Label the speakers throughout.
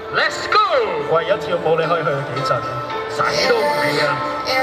Speaker 1: Let's go！
Speaker 2: 為咗跳舞你可以去到幾盡？
Speaker 1: 使都唔理啊！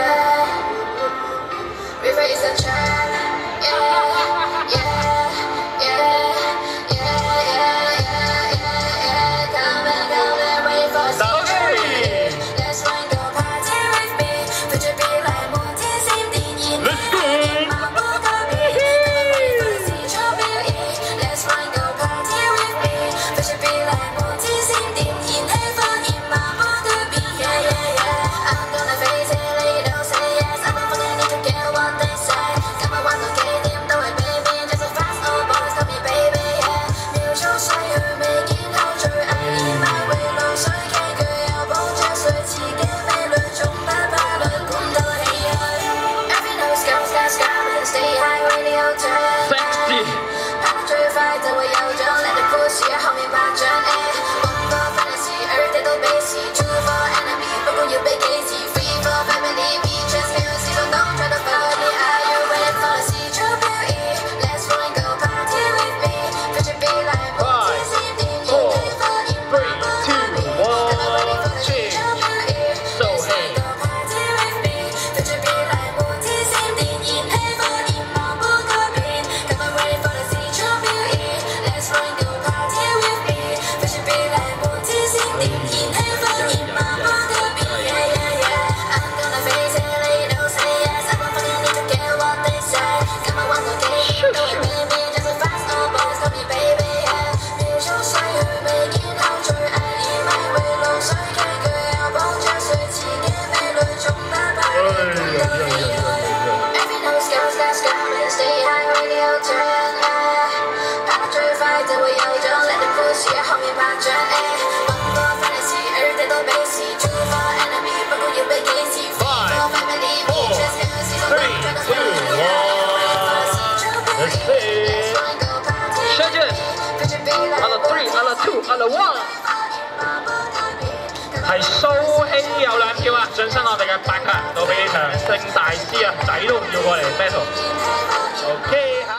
Speaker 1: 係蘇希有兩票啊！晉身我哋嘅8強到呢場，聖大師啊，仔都唔要過嚟 battle。OK。